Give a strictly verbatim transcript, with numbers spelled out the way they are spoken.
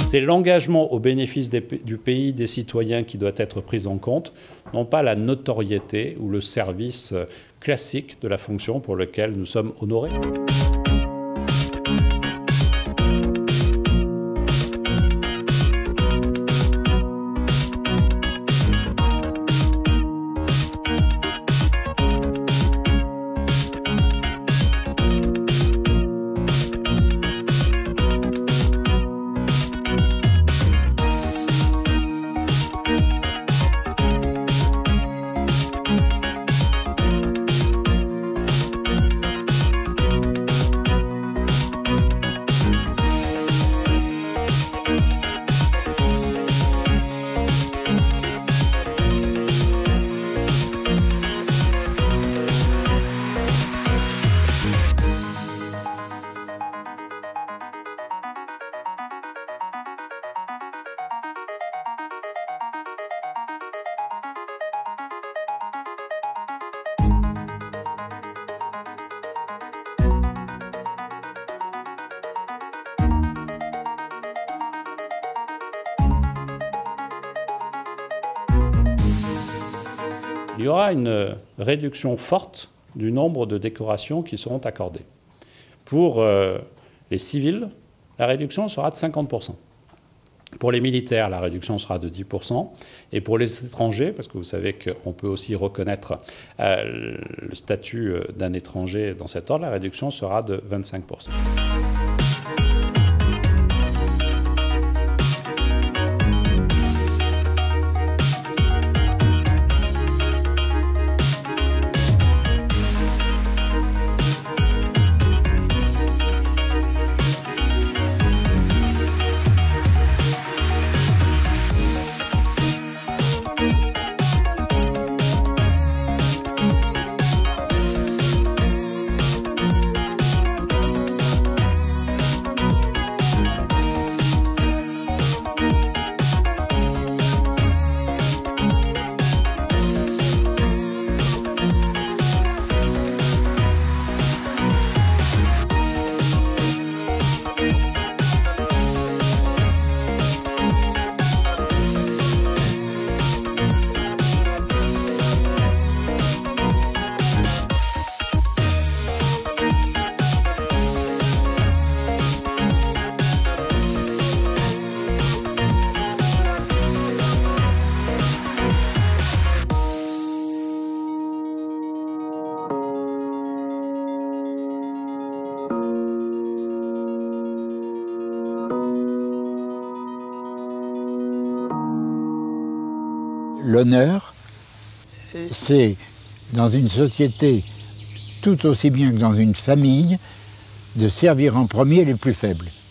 C'est l'engagement au bénéfice des, du pays, des citoyens qui doit être pris en compte, non pas la notoriété ou le service classique de la fonction pour lequel nous sommes honorés. Il y aura une réduction forte du nombre de décorations qui seront accordées. Pour euh, les civils, la réduction sera de cinquante pour cent. Pour les militaires, la réduction sera de dix pour cent. Et pour les étrangers, parce que vous savez qu'on peut aussi reconnaître euh, le statut d'un étranger dans cet ordre, la réduction sera de vingt-cinq pour cent. L'honneur, c'est dans une société, tout aussi bien que dans une famille, de servir en premier les plus faibles.